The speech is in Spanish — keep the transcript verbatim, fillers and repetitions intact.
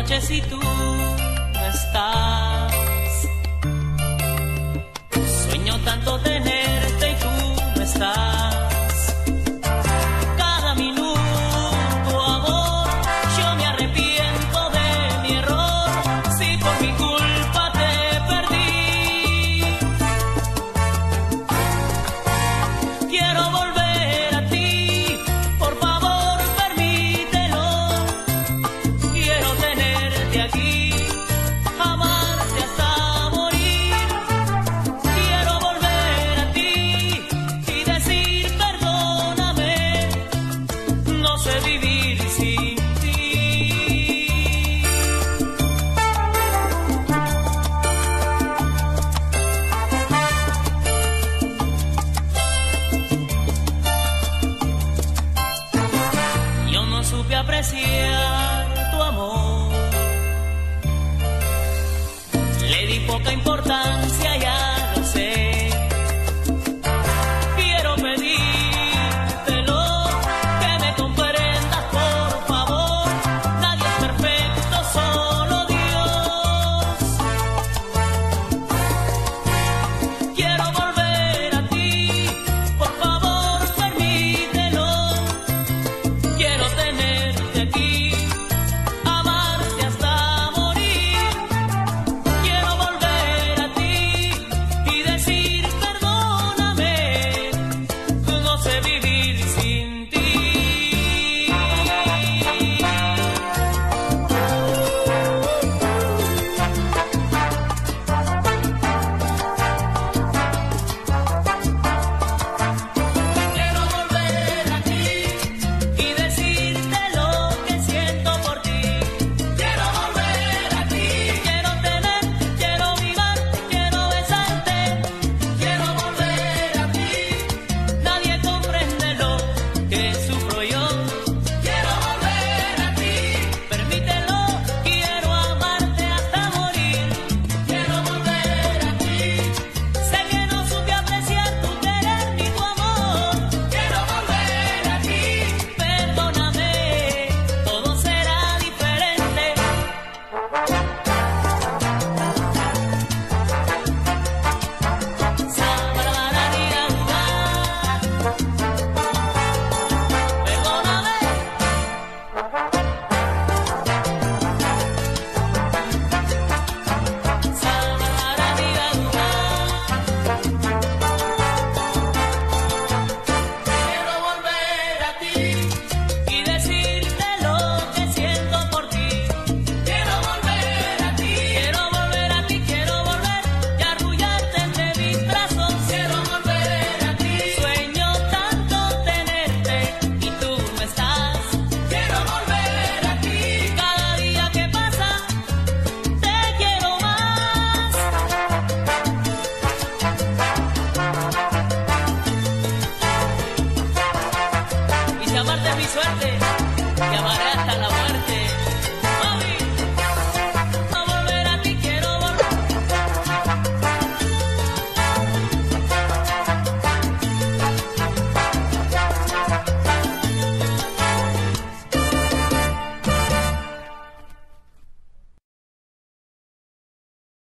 noche si tú no estás. Sueño tanto tenerte y tú no estás. Cada minuto, amor, yo me arrepiento de mi error. Si por mi culpa te perdí, quiero volver a ti, por favor permítelo. Quiero tenerte aquí, amarte hasta morir. Quiero volver a ti y decir perdóname, no sé vivir sin ti. Yo no supe apreciar tu amor, le di poca importancia